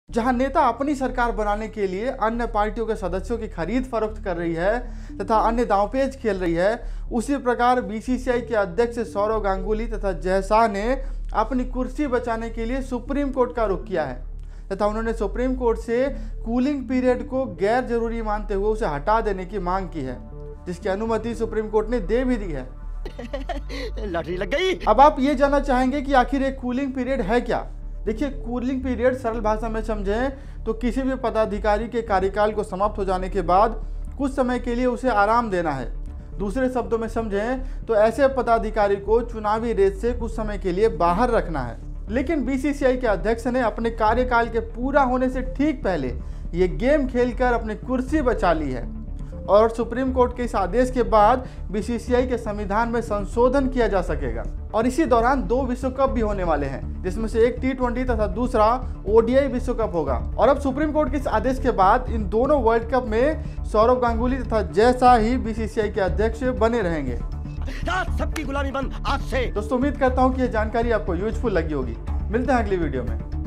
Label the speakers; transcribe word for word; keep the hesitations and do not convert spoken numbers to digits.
Speaker 1: जहां नेता अपनी सरकार बनाने के लिए अन्य पार्टियों के सदस्यों की खरीद फरोख्त कर रही है तथा अन्य दांवपेच खेल रही है, उसी प्रकार बीसीसीआई के अध्यक्ष सौरव गांगुली तथा जय शाह ने अपनी कुर्सी बचाने के लिए सुप्रीम कोर्ट का रुख किया है तथा उन्होंने सुप्रीम कोर्ट से कूलिंग पीरियड को गैर जरूरी मानते हुए उसे हटा देने की मांग की है, जिसकी अनुमति सुप्रीम कोर्ट ने दे भी दी है।
Speaker 2: लॉटरी लग गई।
Speaker 1: अब आप ये जानना चाहेंगे कि आखिर एक कूलिंग पीरियड है क्या। देखिए, कूलिंग पीरियड सरल भाषा में समझें तो किसी भी पदाधिकारी के कार्यकाल को समाप्त हो जाने के बाद कुछ समय के लिए उसे आराम देना है। दूसरे शब्दों में समझें तो ऐसे पदाधिकारी को चुनावी रेस से कुछ समय के लिए बाहर रखना है। लेकिन बीसीसीआई के अध्यक्ष ने अपने कार्यकाल के पूरा होने से ठीक पहले ये गेम खेलकर अपनी कुर्सी बचा ली है और सुप्रीम कोर्ट के इस आदेश के बाद बीसीसीआई के संविधान में संशोधन किया जा सकेगा। और इसी दौरान दो विश्व कप भी होने वाले हैं, जिसमें से एक टी ट्वेंटी तथा दूसरा ओडीआई विश्व कप होगा। और अब सुप्रीम कोर्ट के इस आदेश के बाद इन दोनों वर्ल्ड कप में सौरव गांगुली तथा जय शाह ही बीसीसीआई के अध्यक्ष बने रहेंगे।
Speaker 2: सबकी गुलामी बंद आज से।
Speaker 1: दोस्तों, उम्मीद करता हूँ कि यह जानकारी आपको यूजफुल लगी होगी। मिलते हैं अगली वीडियो में।